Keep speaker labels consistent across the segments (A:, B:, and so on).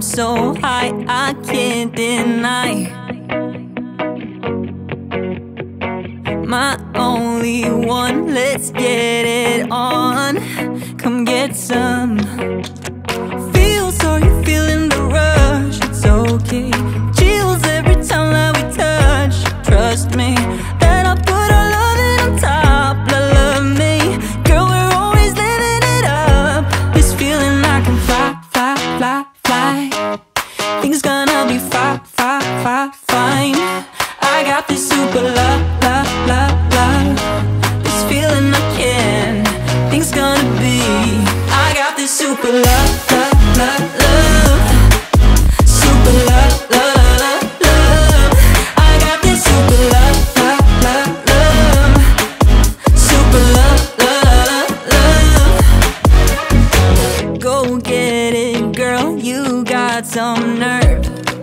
A: so high, I can't deny. My only one, let's get it on. Come get some. Feel so you're feeling the rush, it's okay. Chills every time that we touch. Trust me, that I put our loving on top. Love me, girl, we're always living it up. This feeling I can fly, fly, fly, fly. Things gonna be fine. I got this super love. This feeling I can. Things gonna be. I got this super love. Super love. I got this super love. Super love. Go get it, girl. You got some nerve.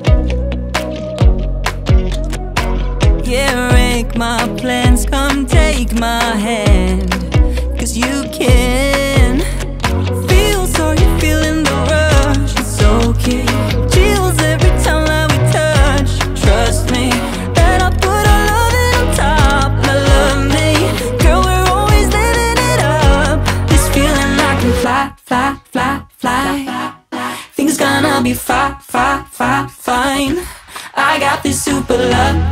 A: Yeah, make my plans, come take my hand. Cause you can. Feel so you're feeling the rush, it's okay. Chills every time that we touch. Trust me, that I put our loving on top. Love me, girl, we're always living it up. This feeling I can fly. Things gonna be fine. I got this super love.